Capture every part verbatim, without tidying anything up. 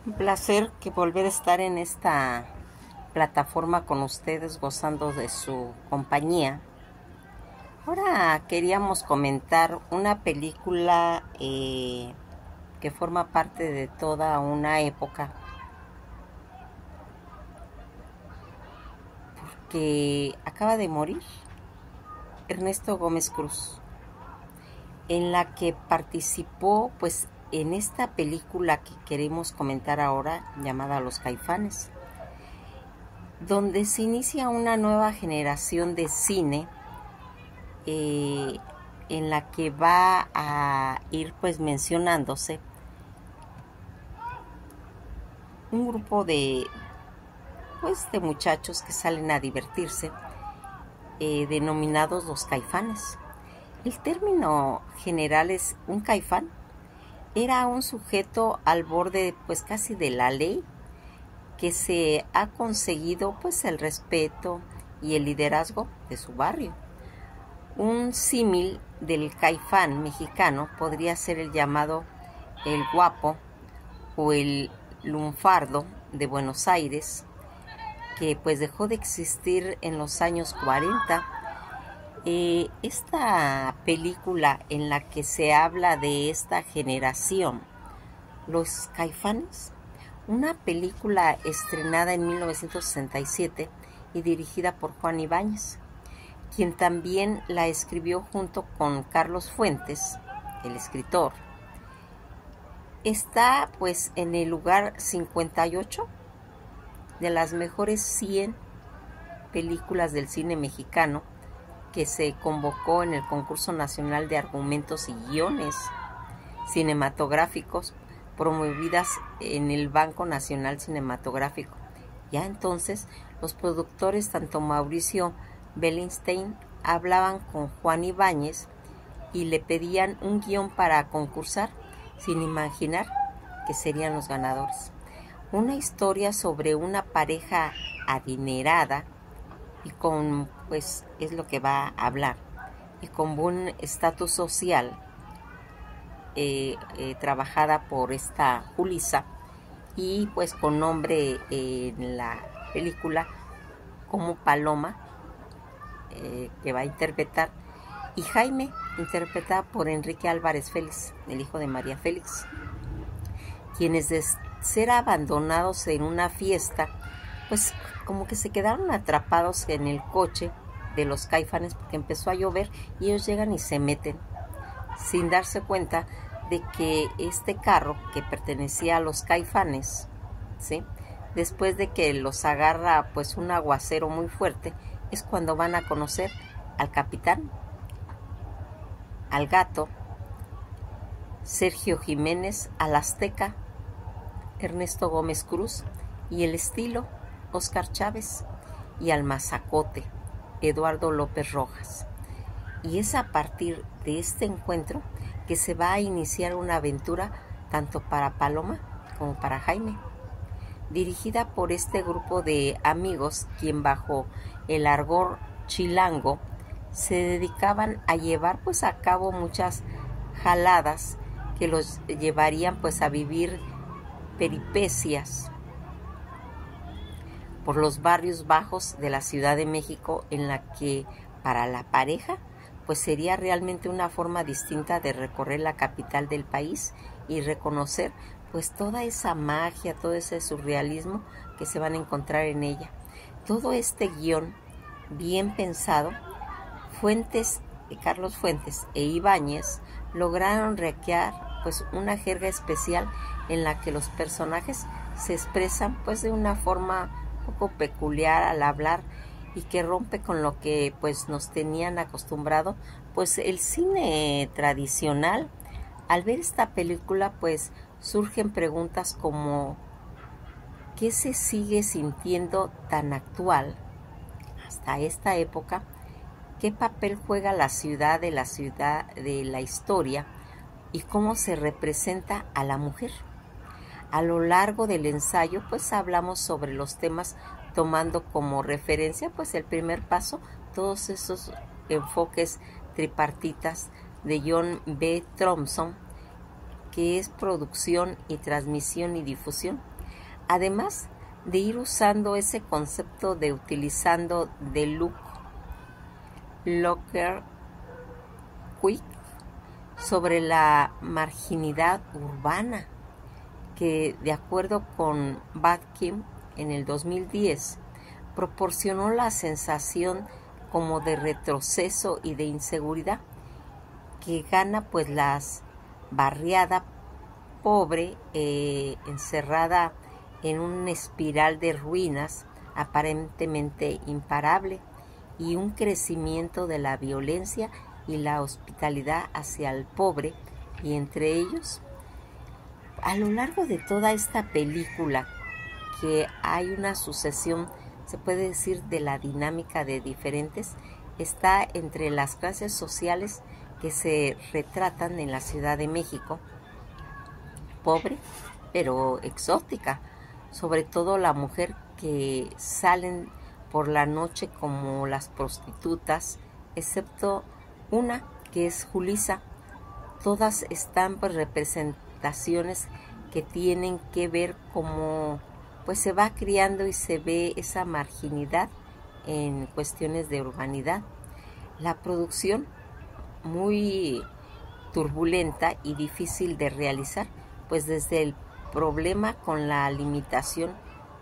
Un placer que volver a estar en esta plataforma con ustedes, gozando de su compañía. Ahora queríamos comentar una película eh, que forma parte de toda una época, porque acaba de morir Ernesto Gómez Cruz, en la que participó pues en esta película que queremos comentar ahora, llamada Los Caifanes, donde se inicia una nueva generación de cine eh, en la que va a ir pues mencionándose un grupo de pues de muchachos que salen a divertirse, eh, denominados los caifanes. El término general es un caifán. Era un sujeto al borde pues casi de la ley, que se ha conseguido pues el respeto y el liderazgo de su barrio. Un símil del caifán mexicano podría ser el llamado el guapo o el lunfardo de Buenos Aires, que pues dejó de existir en los años cuarenta. Eh, esta película en la que se habla de esta generación, Los Caifanes, una película estrenada en mil novecientos sesenta y siete y dirigida por Juan Ibáñez, quien también la escribió junto con Carlos Fuentes, el escritor. Está pues en el lugar cincuenta y ocho de las mejores cien películas del cine mexicano, que se convocó en el Concurso Nacional de Argumentos y Guiones Cinematográficos, promovidas en el Banco Nacional Cinematográfico. Ya entonces, los productores, tanto Mauricio Bellinstein, hablaban con Juan Ibáñez y le pedían un guión para concursar, sin imaginar que serían los ganadores. Una historia sobre una pareja adinerada y con, pues, es lo que va a hablar, y con buen estatus social, eh, eh, trabajada por esta Julissa, y pues con nombre eh, en la película como Paloma, eh, que va a interpretar, y Jaime, interpretada por Enrique Álvarez Félix, el hijo de María Félix, quienes de ser abandonados en una fiesta, pues como que se quedaron atrapados en el coche de los Caifanes, porque empezó a llover y ellos llegan y se meten, sin darse cuenta de que este carro, que pertenecía a los Caifanes, ¿sí?, después de que los agarra pues un aguacero muy fuerte, es cuando van a conocer al capitán, al Gato, Sergio Jiménez, al Azteca, Ernesto Gómez Cruz, y el Estilo, Óscar Chávez, y al Mazacote, Eduardo López Rojas. Y es a partir de este encuentro que se va a iniciar una aventura tanto para Paloma como para Jaime, dirigida por este grupo de amigos, quien bajo el argot chilango se dedicaban a llevar pues a cabo muchas jaladas que los llevarían pues a vivir peripecias por los barrios bajos de la Ciudad de México, en la que para la pareja pues sería realmente una forma distinta de recorrer la capital del país y reconocer pues toda esa magia, todo ese surrealismo que se van a encontrar en ella. Todo este guión bien pensado, Fuentes, Carlos Fuentes e Ibáñez lograron recrear pues una jerga especial en la que los personajes se expresan pues de una forma un poco peculiar al hablar, y que rompe con lo que pues nos tenían acostumbrado pues el cine tradicional. Al ver esta película pues surgen preguntas como: ¿qué se sigue sintiendo tan actual hasta esta época? ¿Qué papel juega la ciudad de la ciudad de la historia? ¿Y cómo se representa a la mujer? A lo largo del ensayo pues hablamos sobre los temas, tomando como referencia pues el primer paso, todos esos enfoques tripartitas de John B. Thompson, que es producción y transmisión y difusión, además de ir usando ese concepto de utilizando the look locker quick sobre la marginidad urbana, que de acuerdo con Batkin en el dos mil diez proporcionó la sensación como de retroceso y de inseguridad que gana pues las barriada pobre eh, encerrada en una espiral de ruinas aparentemente imparable y un crecimiento de la violencia y la hospitalidad hacia el pobre, y entre ellos, a lo largo de toda esta película, que hay una sucesión, se puede decir, de la dinámica de diferentes, está entre las clases sociales que se retratan en la Ciudad de México, pobre pero exótica, sobre todo la mujer que salen por la noche como las prostitutas, excepto una que es Julisa. Todas están pues representaciones que tienen que ver cómo pues se va criando y se ve esa marginidad en cuestiones de urbanidad. La producción muy turbulenta y difícil de realizar, pues desde el problema con la limitación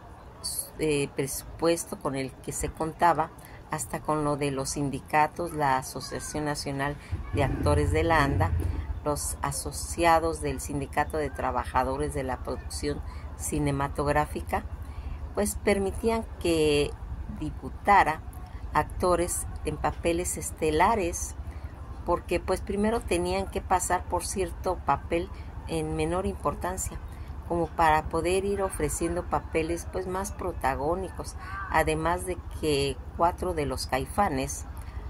de presupuesto con el que se contaba, hasta con lo de los sindicatos, la Asociación Nacional de Actores de la ANDA, los asociados del Sindicato de Trabajadores de la Producción Cinematográfica, pues permitían que debutara actores en papeles estelares, porque pues primero tenían que pasar por cierto papel en menor importancia, como para poder ir ofreciendo papeles pues más protagónicos, además de que cuatro de los Caifanes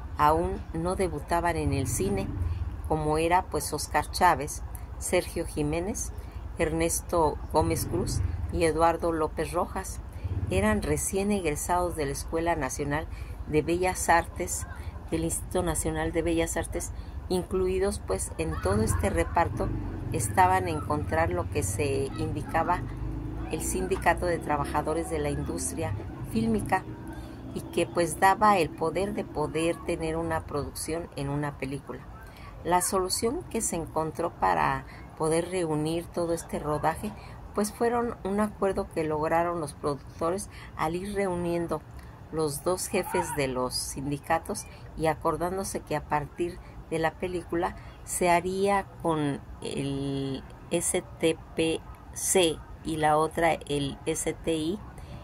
aún no debutaban en el cine, como era pues Oscar Chávez, Sergio Jiménez, Ernesto Gómez Cruz y Eduardo López Rojas. Eran recién egresados de la Escuela Nacional de Bellas Artes, del Instituto Nacional de Bellas Artes. Incluidos pues en todo este reparto estaban a encontrar lo que se indicaba el Sindicato de Trabajadores de la Industria Fílmica, y que pues daba el poder de poder tener una producción en una película. La solución que se encontró para poder reunir todo este rodaje pues fueron un acuerdo que lograron los productores al ir reuniendo los dos jefes de los sindicatos y acordándose que a partir de la película se haría con el S T P C y la otra el S T I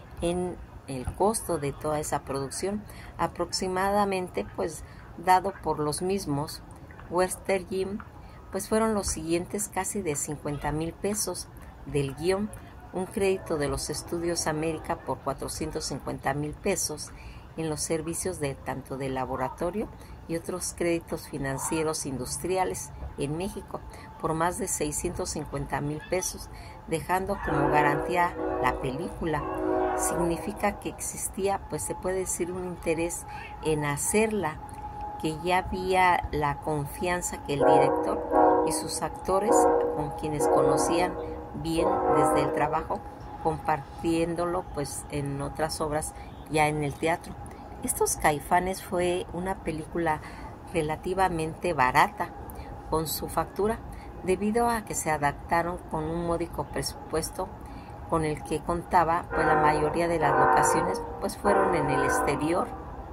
en el costo de toda esa producción, aproximadamente pues dado por los mismos Western Gym, pues fueron los siguientes casi de cincuenta mil pesos del guión, un crédito de los Estudios América por cuatrocientos cincuenta mil pesos en los servicios de tanto de laboratorio y otros créditos financieros industriales en México por más de seiscientos cincuenta mil pesos, dejando como garantía la película. Significa que existía, pues se puede decir, un interés en hacerla, que ya había la confianza que el director y sus actores, con quienes conocían bien desde el trabajo, compartiéndolo pues en otras obras ya en el teatro. Estos Caifanes fue una película relativamente barata con su factura, debido a que se adaptaron con un módico presupuesto con el que contaba, pues la mayoría de las locaciones pues fueron en el exterior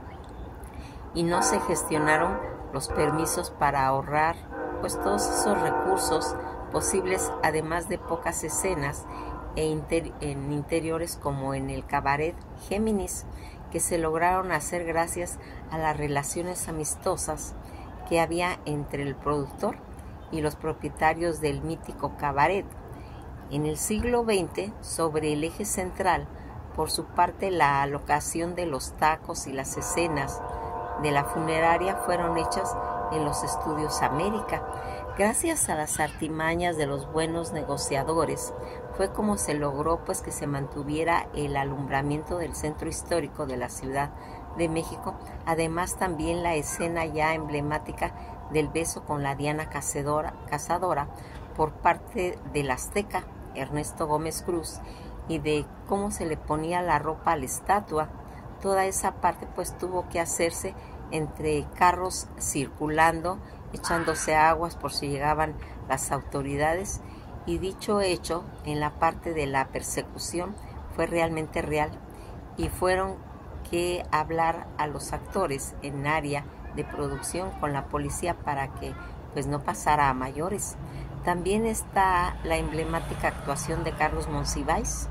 y no se gestionaron los permisos para ahorrar pues todos esos recursos posibles, además de pocas escenas e inter en interiores como en el cabaret Géminis, que se lograron hacer gracias a las relaciones amistosas que había entre el productor y los propietarios del mítico cabaret. En el siglo veinte, sobre el eje central, por su parte, la locación de los tacos y las escenas de la funeraria fueron hechas en los Estudios América. Gracias a las artimañas de los buenos negociadores, fue como se logró pues que se mantuviera el alumbramiento del centro histórico de la Ciudad de México, además también la escena ya emblemática del beso con la Diana Cazadora, Cazadora por parte del azteca Ernesto Gómez Cruz y de cómo se le ponía la ropa a la estatua. Toda esa parte pues tuvo que hacerse entre carros circulando, echándose aguas por si llegaban las autoridades, y dicho hecho en la parte de la persecución fue realmente real, y fueron que hablar a los actores en área de producción con la policía para que pues no pasara a mayores. También está la emblemática actuación de Carlos Monsiváis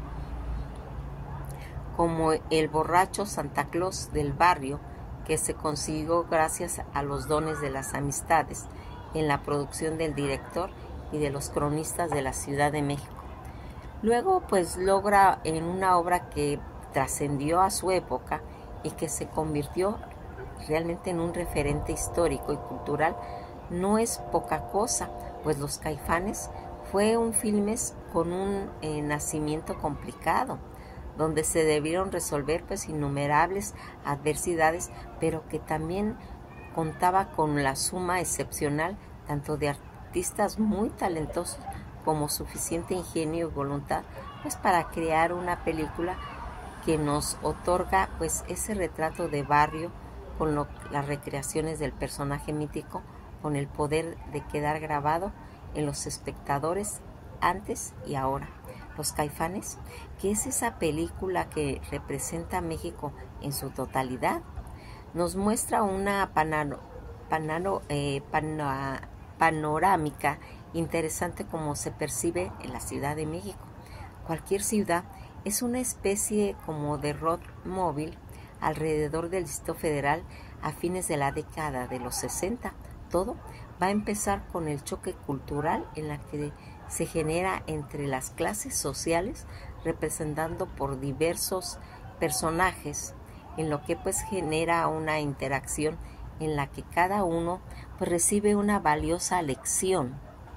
como el borracho Santa Claus del barrio, que se consiguió gracias a los dones de las amistades en la producción del director y de los cronistas de la Ciudad de México. Luego pues logra en una obra que trascendió a su época y que se convirtió realmente en un referente histórico y cultural. No es poca cosa, pues Los Caifanes fue un filme con un eh, nacimiento complicado, donde se debieron resolver pues innumerables adversidades, pero que también contaba con la suma excepcional tanto de artistas muy talentosos como suficiente ingenio y voluntad pues para crear una película que nos otorga pues ese retrato de barrio con lo, las recreaciones del personaje mítico, con el poder de quedar grabado en los espectadores antes y ahora. Los Caifanes, que es esa película que representa a México en su totalidad, nos muestra una panano, panano, eh, pana, panorámica interesante como se percibe en la Ciudad de México. Cualquier ciudad es una especie como de road móvil alrededor del Distrito Federal a fines de la década de los sesenta. Todo va a empezar con el choque cultural en la que se genera entre las clases sociales, representando por diversos personajes, en lo que pues genera una interacción en la que cada uno pues recibe una valiosa lección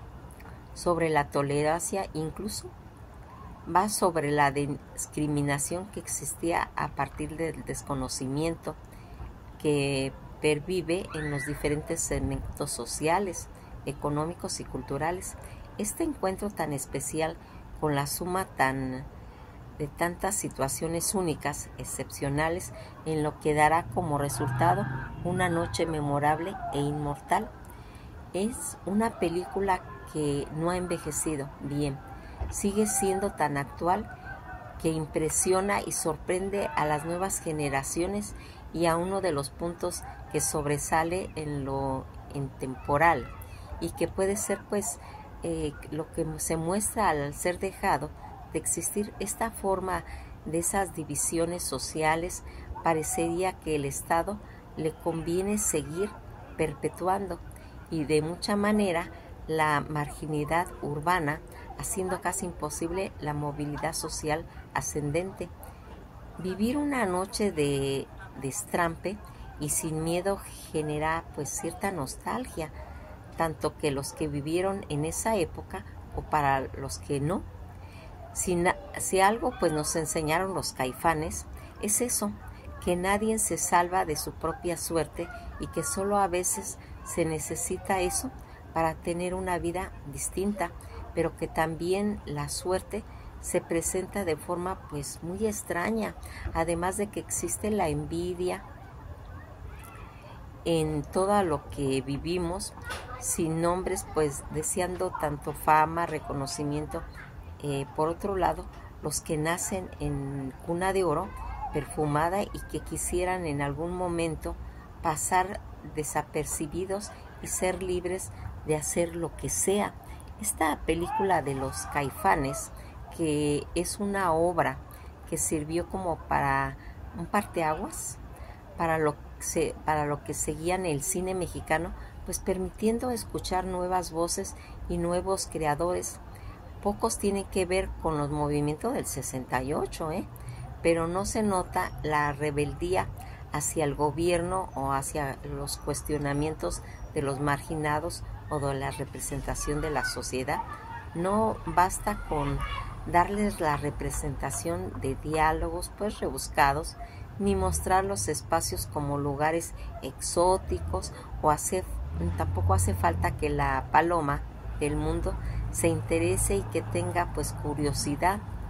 sobre la tolerancia, incluso va sobre la discriminación que existía a partir del desconocimiento que pervive en los diferentes segmentos sociales, económicos y culturales. Este encuentro tan especial con la suma tan de tantas situaciones únicas, excepcionales, en lo que dará como resultado una noche memorable e inmortal. Es una película que no ha envejecido bien, sigue siendo tan actual que impresiona y sorprende a las nuevas generaciones, y a uno de los puntos que sobresale en lo intemporal y que puede ser pues eh, lo que se muestra al ser dejado de existir esta forma de esas divisiones sociales. Parecería que el Estado le conviene seguir perpetuando y de mucha manera la marginalidad urbana, haciendo casi imposible la movilidad social ascendente. Vivir una noche de destrampe y sin miedo genera pues cierta nostalgia, tanto que los que vivieron en esa época o para los que no. Si, si algo pues nos enseñaron los Caifanes es eso, que nadie se salva de su propia suerte y que solo a veces se necesita eso para tener una vida distinta, pero que también la suerte se presenta de forma pues muy extraña, además de que existe la envidia en todo lo que vivimos, sin nombres pues deseando tanto fama, reconocimiento. Eh, por otro lado, los que nacen en cuna de oro, perfumada, y que quisieran en algún momento pasar desapercibidos y ser libres de hacer lo que sea. Esta película de Los Caifanes, que es una obra que sirvió como para un parteaguas para lo, se, para lo que seguían el cine mexicano, pues permitiendo escuchar nuevas voces y nuevos creadores. Pocos tienen que ver con los movimientos del sesenta y ocho, ¿eh? pero no se nota la rebeldía hacia el gobierno o hacia los cuestionamientos de los marginados o de la representación de la sociedad. No basta con darles la representación de diálogos pues rebuscados, ni mostrar los espacios como lugares exóticos, o hace, tampoco hace falta que la paloma del mundo se interese y que tenga pues curiosidad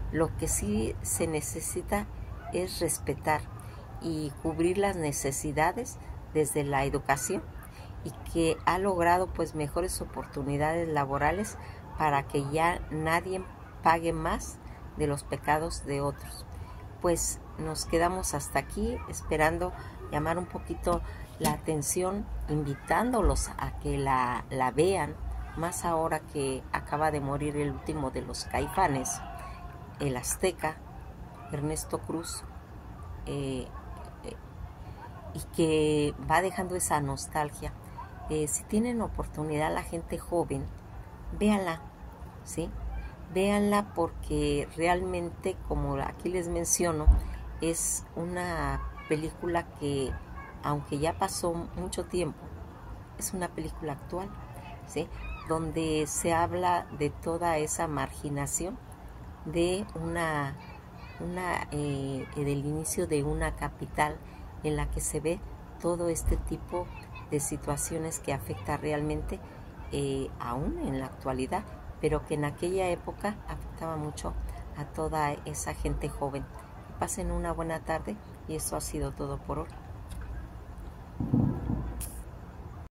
Lo que sí se necesita es respetar y cubrir las necesidades desde la educación, y que ha logrado pues mejores oportunidades laborales para que ya nadie pague más de los pecados de otros. Pues nos quedamos hasta aquí, esperando llamar un poquito la atención, invitándolos a que la, la vean, más ahora que acaba de morir el último de los Caifanes, el Azteca, Ernesto Cruz, eh, eh, y que va dejando esa nostalgia. Eh, si tienen oportunidad, la gente joven, véanla, ¿sí? Véanla, porque realmente, como aquí les menciono, es una película que, aunque ya pasó mucho tiempo, es una película actual, ¿sí? Donde se habla de toda esa marginación de una, una eh, del inicio de una capital, en la que se ve todo este tipo de situaciones que afecta realmente eh, aún en la actualidad, pero que en aquella época afectaba mucho a toda esa gente joven. Que pasen una buena tarde, y eso ha sido todo por hoy.